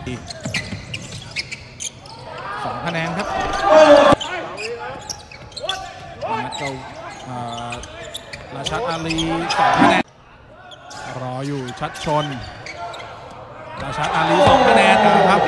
2 คะแนนครับราชัดอาลี2 คะแนนรออยู่ชัดชนราชัดอาลี2 คะแนนนะครับ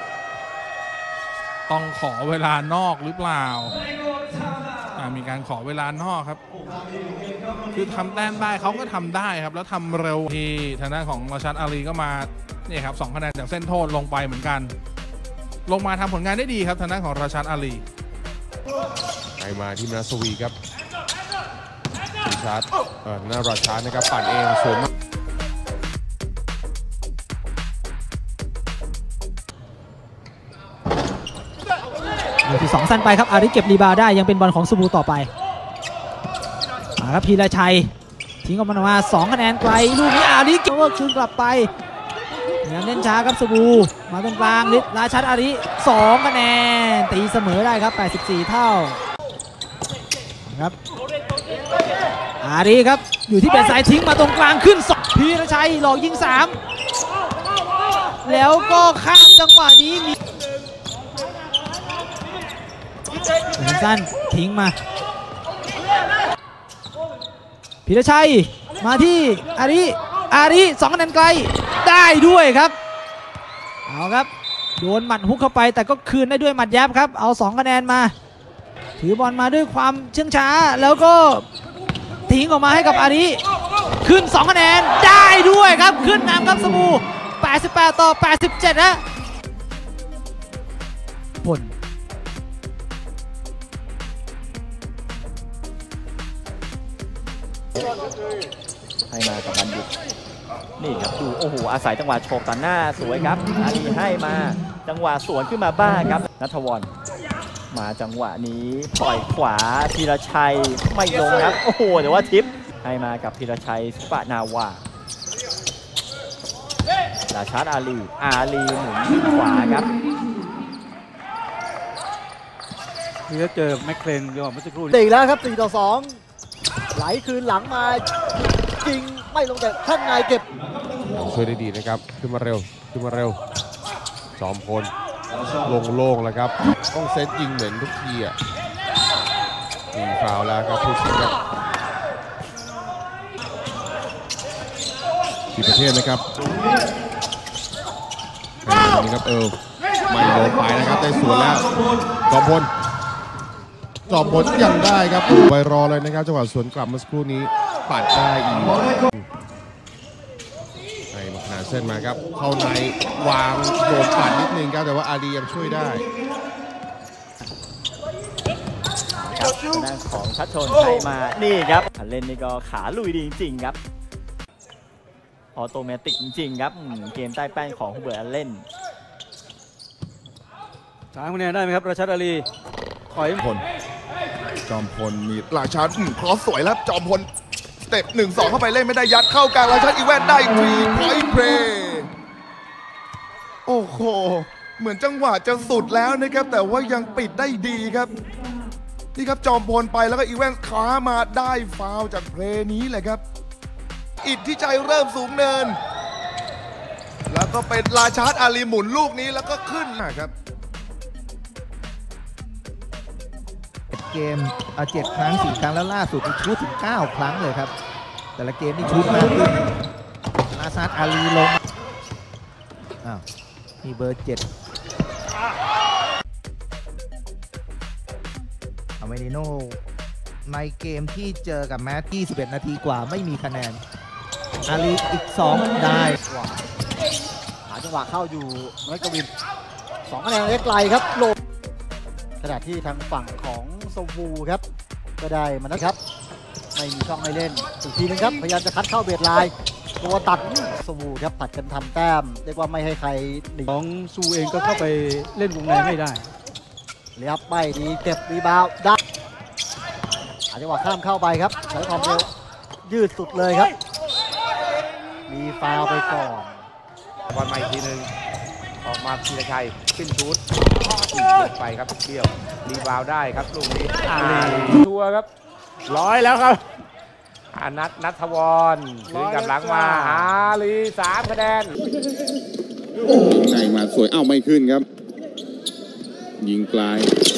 ต้องขอเวลานอกหรือเปล่ามีการขอเวลานอกครับคือทำแต้มได้เขาก็ทำได้ครับแล้วทำเร็วที่ทางด้านของราชัดอาลีก็มาเนี่ยครับ2 คะแนนจากเส้นโทษลงไปเหมือนกันลงมาทำผลงานได้ดีครับทางด้านของราชัดอาลีไปมาที่นาสวีครับราชัดราชัดนะครับปั่นเองสวนที่2สั้นไปครับอาริเก็บรีบาวได้ยังเป็นบอลของสบูต่อไปครับพีรชัยทิ้งออกมา2 คะแนนไกลลูกนี้อาริเก็บคืนกลับไปยังเล่นช้าครับสบูมาตรงกลางราชัดอาริ2 คะแนนตีเสมอได้ครับ84 เท่าครับอาริครับอยู่ที่เป็นสายทิ้งมาตรงกลางขึ้น2พีรชัยหลอกยิง3แล้วก็ข้ามจังหวะนี้มีสั้นทิ้งมาพีรชัยมาที่อาริ2 คะแนนไกลได้ด้วยครับเอาครับโดนหมัดฮุกเข้าไปแต่ก็คืนได้ด้วยหมัดยับครับเอา2 คะแนนมาถือบอลมาด้วยความเชื่องช้าแล้วก็ทิ้งออกมาให้กับอาริขึ้น2 คะแนนได้ด้วยครับขึ้นนำครับสบู88 ต่อ 87นะผลให้มากับบัณฑิตนี่ครับดูโอ้โหอาศัยจังหวะโฉบตัดหน้าสวยครับอาลีให้มาจังหวะสวนขึ้นมาบ้างครับณัฐวรมาจังหวะนี้ปล่อยขวาพีรชัยไม่ลงครับโอ้โหแต่ว่าทิปให้มากับพีรชัยสุปนาวาราชัดอาลีหมุนขวาครับนี่ก็เจอแมคเคลนเดี๋ยวเมื่อสักครู่ตีแล้วครับ4 ต่อ 2ไหลคืนหลังมาจริงไม่ลงแต่ข้างในเก็บช่วยได้ดีนะครับขึ้นมาเร็วจอมพลโล่งแล้วครับต้องเซตยิงเหมือนทุกทีอ่ะยิงฟาวแล้วครับผู้สิงครับที่ประเทศนะครับนี่ครับไม่ลงไปนะครับได้สวนแล้วจอมพลยังได้ครับไปรอเลยนะครับจังหวะสวนกลับเมื่อสักครู่นี้ปัดได้อีกให้มาขนาดเส้นมาครับเข้าในวางโดนปัดนิดนึงครับแต่ว่าอาลียังช่วยได้ครับด้านของชัดชนให้มานี่ครับเล่นนี่ก็ขาลุยดีจริงๆครับออโตเมติกจริงๆครับเกมใต้แป้นของฮูเบิร์ตเล่น 3 คะแนนได้ไหมครับราชัดอาลีถอยจอมพลมีราชัดครอสสวยแล้วจอมพลสเต็ป1-2เข้าไปเล่นไม่ได้ยัดเข้ากลางราชัดอีแวนได้ฟรีพอยต์เพลย์โอ้โหเหมือนจังหวะจะสุดแล้วนะครับแต่ว่ายังปิดได้ดีครับนี่ครับจอมพลไปแล้วก็อีแวนคว้ามาได้ฟาวจากเพลย์นี้แหละครับอิทธิชัยเริ่มสูงเนินแล้วก็เป็นราชัดอาลีหมุนลูกนี้แล้วก็ขึ้นนะครับเกม7 ครั้ง 4 ครั้งแล้วล่าสุดชุดถึง9 ครั้งเลยครับแต่ละเกมนี่ชุดมากขึ้นราชัดอาลีลงมีเบอร์ 7อเมริโนในเกมที่เจอกับแมตตี้11 นาทีกว่าไม่มีคะแนนอาลีอีก2ได้หาจังหวะเข้าอยู่นักวิน2 คะแนนไกลครับโลขณะที่ทางฝั่งของสวูครับก็ได้มานะครับไม่มีช่องให้เล่นอีกทีนึงครับพยายามจะคัดเข้าเบสไลน์ตัวตัดสวูครับผัดกันทำแต้มเรียกว่าไม่ให้ใครหนีของซูเองก็เข้าไปเล่นวงในไม่ได้เลี้ยบไปดีเก็บรีบาวได้จังหวะข้ามเข้าไปครับใช้ความเร็วยืดสุดเลยครับมีฟาวไปก่อนบอลมาอีกทีนึงออกมาพีรชัยขึ้นชูดไปครับเที่ยวรีบาวได้ครับลูกนี้ชัวครับ100แล้วครับณัฐวรคืนกับหลังมาอาลี3 คะแนนไงมาสวยไม่ขึ้นครับ ยิงไกล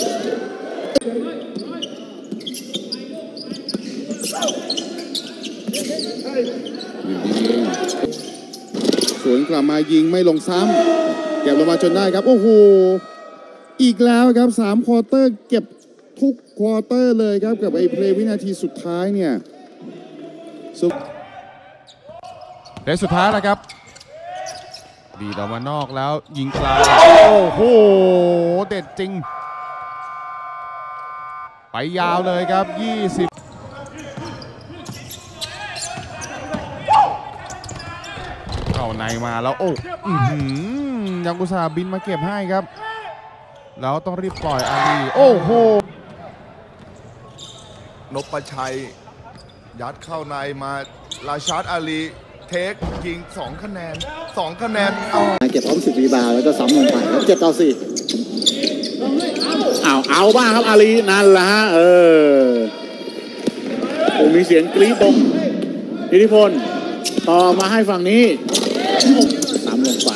สวนกลับมายิงไม่ลงซ้ำเก็บลงมาจนได้ครับโอ้โหอีกแล้วครับ3ควอเตอร์เก็บทุกควอเตอร์เลยครับกับไอ้เพลย์วินาทีสุดท้ายเนี่ยเดสุดท้ายแล้วครับดีดออกมานอกแล้วยิงไกลโอ้โหเด็ดจริงไปยาวเลยครับ20เข้าในมาแล้วโอ้ยังกุศลบินมาเก็บให้ครับแล้วต้องรีบปล่อยอาลีโอ้โหนพชัยยัดเข้าในมาราชาร์ดอาลีเทคยิง2คะแนนเก็บพร้อม10 รีบาวแล้วก็ซ้ำลงไปแล้ว7-4เอาบ้างครับอาลีนั่นแหละฮะมีเสียงกรี๊ดตรงอิทธิพลต่อมาให้ฝั่งนี้ซ้ำลงไป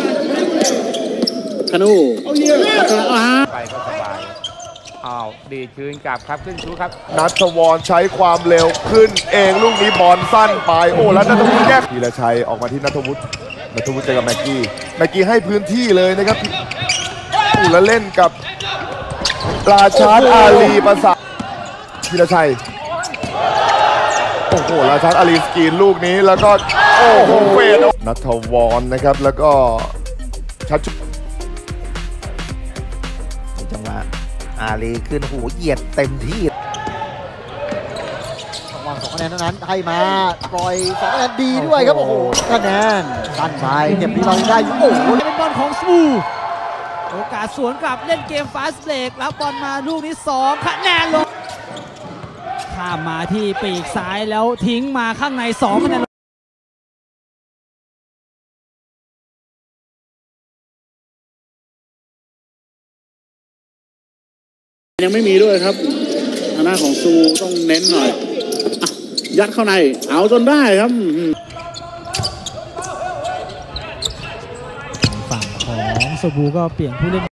คนูไปก็สบายดีคืนกลับครับขึ้นชูครับนัทวรใช้ความเร็วขึ้นเองลูกนี้บอลสั้นไปโอ้แล้วนัทวุฒิแยกธีรชัยออกมาที่นัทวุฒิเจอกับแม็กกี้ให้พื้นที่เลยนะครับแล้วเล่นกับราชาร์ดอาลีประสาธีรชัยโอ้โหราชาร์ดอาลีสกรีนลูกนี้แล้วก็โอ้โหเฟดนัทวรนะครับแล้วก็ชัดจังหวะอาลีขึ้นหูเหยียดเต็มที่วาง2 คะแนนเท่านั้นให้มาปล่อย2 คะแนนดีด้วยครับโอ้โหคะแนนสั้นไปเก็บรีบาวด์ได้อยู่โอ้โหเป็นบอลของสมูโอกาสสวนกลับเล่นเกมฟาสต์เบรกรับบอลมาลูกนี้2 คะแนนลงข้ามมาที่ปีกซ้ายแล้วทิ้งมาข้างใน2 คะแนนยังไม่มีด้วยครับทางหน้าของซูต้องเน้นหน่อยยัดเข้าในเอาจนได้ครับฝั่งของสบูก็เปลี่ยนผู้เล่น